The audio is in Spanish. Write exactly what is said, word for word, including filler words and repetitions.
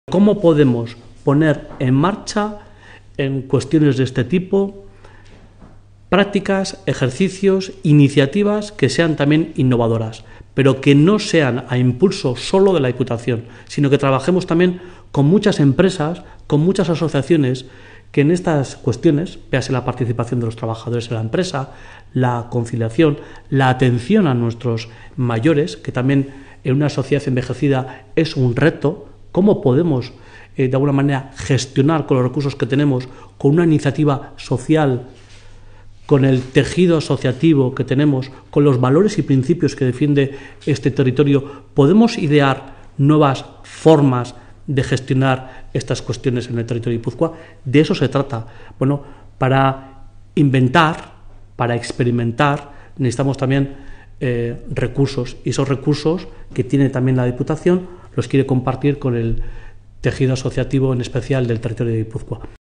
¿Cómo podemos poner en marcha, en cuestiones de este tipo, prácticas, ejercicios, iniciativas que sean también innovadoras, pero que no sean a impulso solo de la Diputación, sino que trabajemos también con muchas empresas, con muchas asociaciones, que en estas cuestiones, véase la participación de los trabajadores en la empresa, la conciliación, la atención a nuestros mayores, que también en una sociedad envejecida es un reto. ¿Cómo podemos, eh, de alguna manera, gestionar con los recursos que tenemos, con una iniciativa social, con el tejido asociativo que tenemos, con los valores y principios que defiende este territorio? ¿Podemos idear nuevas formas de gestionar estas cuestiones en el territorio de Guipúzcoa? De eso se trata. Bueno, para inventar, para experimentar, necesitamos también eh, recursos, y esos recursos que tiene también la Diputación los quiere compartir con el tejido asociativo, en especial del territorio de Guipúzcoa.